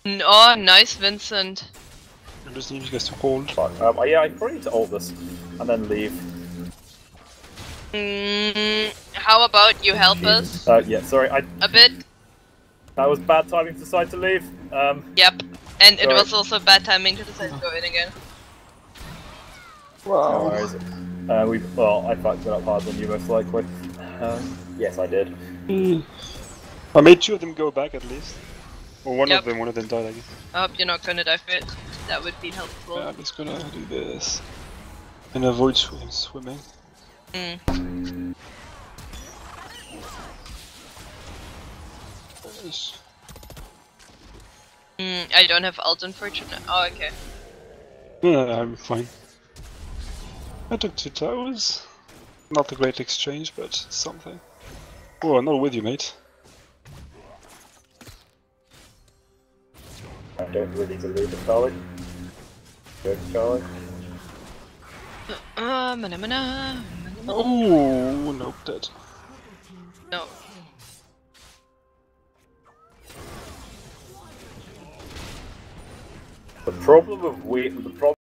Oh, nice, Vincent. I just need you guys to hold. Fuck. Yeah, I probably need to ult this and then leave. How about you help us Yeah, sorry, a bit? that was bad timing to decide to leave. Yep. And it sorry. was also bad timing to decide to go in again. No worries. Well, I fucked it up harder than you most likely. Yes, I did. I made 2 of them go back at least. Or one Yep. of them died, I guess. I hope you're not gonna die for it. That would be helpful. Yeah, I'm just gonna do this. And avoid swimming. Yes. I don't have ult, unfortunately. Oh, okay. Yeah, I'm fine. I took 2 towers. Not a great exchange, but something. Oh, I'm not with you, mate. I don't really believe it, Charlie. Good, Charlie. Oh, nope, dead. No. The problem